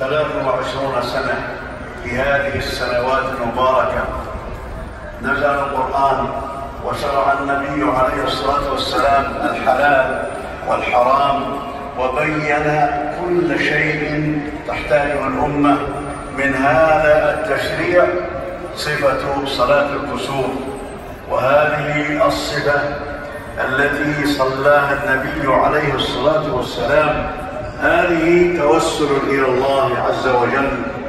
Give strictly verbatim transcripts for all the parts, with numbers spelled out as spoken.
ثلاث وعشرون سنة في هذه السنوات المباركة نزل القرآن وشرع النبي عليه الصلاة والسلام الحلال والحرام وبين كل شيء تحتاجه الأمة. من هذا التشريع صفة صلاة الكسوف، وهذه الصفة التي صلاها النبي عليه الصلاة والسلام هذه توسل إلى الله عز وجل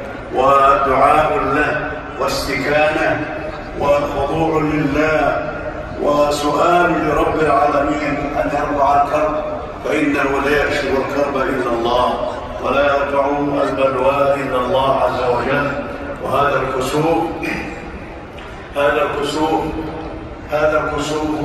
ودعاء له واستكانة وخضوع لله وسؤال لرب العالمين أن يرفع الكرب، فإنه لا يكشف الكرب إلا الله ولا يرفع البلوى إلا الله عز وجل. وهذا الكسوف هذا الكسوف هذا الكسوف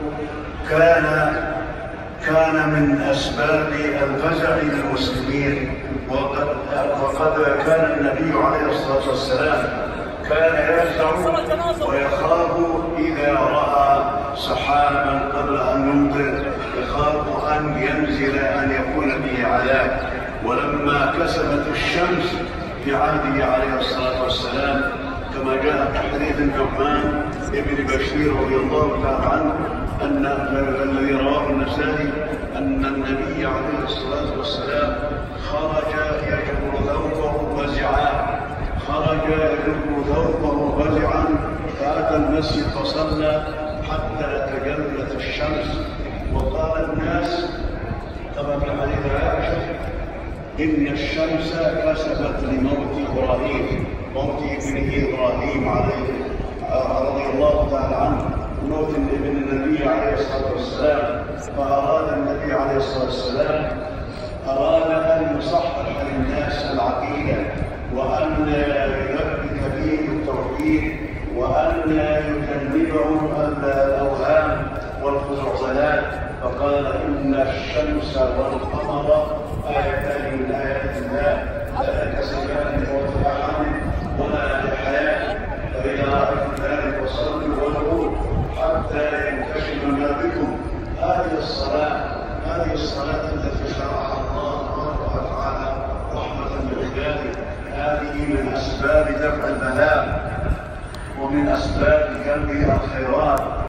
كان كان من أسباب الفزع للمسلمين، وقد وقد كان النبي عليه الصلاة والسلام كان يفزع ويخاف إذا رأى سحابا قبل أن يمطر، يخاف أن ينزل أن يكون به عذاب. ولما كسفت الشمس في عهده عليه الصلاة والسلام كما جاء في حديث النعمان ابن بشير رضي الله تعالى عنه أن الذي رواه النسائي أن النبي عليه الصلاة والسلام خرج يجر ثوبه فزعا خرج يجر ثوبه فزعا فأتى المسجد فصلى حتى تجلت الشمس. وقال الناس كما في حديث عائشة إن الشمس كسبت لموت إبراهيم، موت ابنه إبراهيم عليه رضي الله تعالى عنه، موت ابن النبي عليه الصلاة والسلام. فأراد النبي عليه الصلاة والسلام أراد أن يصحح للناس العقيدة وأن يثبت فيهم التوحيد وأن يجنبهم الأوهام والخزعبلات، فقال إن الشمس والقمر آيتان من آيات الله لا ينكسفان لموت أحد ولا لحياة، فإذا رأيتم ذلك فصلوا وادعوا حتى ينكشف ما بكم. هذه الصلاة هذه الصلاة التي شرعها الله تبارك وتعالى رحمة بعباده، هذه من أسباب دفع البلاء ومن أسباب جلب الخيرات.